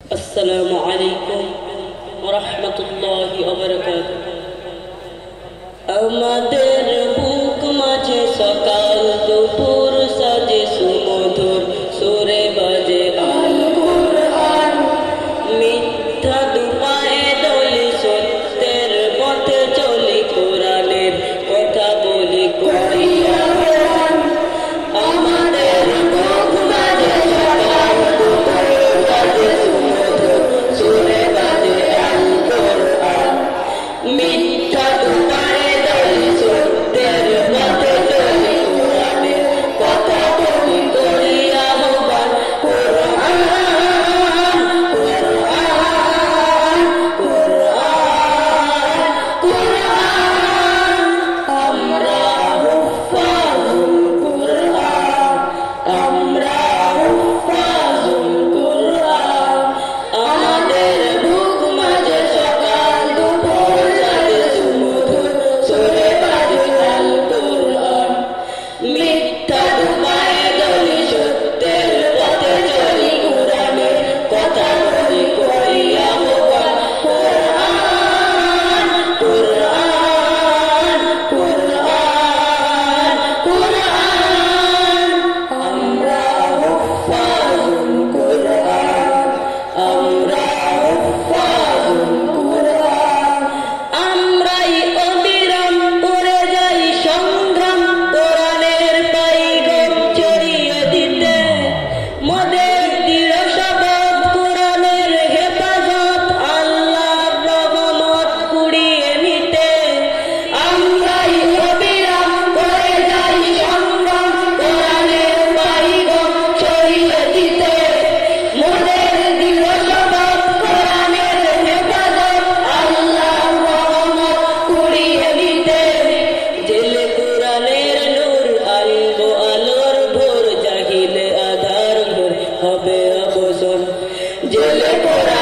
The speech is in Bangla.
আসসালামু আলাইকুম ওয়া রাহমাতুল্লাহি ওয়া বারাকাতুহু। আমাদের বুক মাঝে সকাল দুপুর সাজে সুমধুর সুরে বাজে আল কুরআন। মিথ্যা দুপায়ে দলি সত্যের পথে চলি, কোরআনের কথা বলি করিয়া বয়ান। আমাদের বুক মাঝে সকাল দুপুর সাজে সুমধুর সুরে বাজে আল কুরআন। মিথ্যা দুপায়ে দলি সত্যের পথে চলি, কোরআনের কথা বলি করিয়া বয়ান। কোরআন কোরআন কোরআন কোরআন, আমরা হুফাজুল কোরআন, আমরা হুফাজুল কোরআন। আমাদের বুক মাঝে সকাল দুপুর সাজে সুমধুর সুরে বাজে আল কুরআন। মিথ্যা দুপায়ে দলি সত্যের পথে চলি, কোরআনের কথা বলি করিয়া বয়ান। কোরআন কোরআন কোরআন কোরআন, আমরা হুফাজুল কোরআন, আমরা হুফাজুল কোরআন। আমরাই অবিরাম করে যাই সংগ্রাম, কোরআনের পাইগাম ছড়িয়ে দিতে। মোদের দৃঢ় শপথ কোরআনের হেফাজত, আল্লাহর রহমত কুড়িয়ে নিতে। আমরাই অবিরাম করে যাই সংগ্রাম, কোরআনের পাইগাম ছড়িয়ে দিতে। মোদের দৃঢ় শপথ কোরআনের হেফাজত, আল্লাহর রহমত কুড়িয়ে নিতে। জেলে কোরআনের নূর আনবো আলোর ভোর, জাহিলে আধার ঘোর হবে অবসান। জেলে কোরআন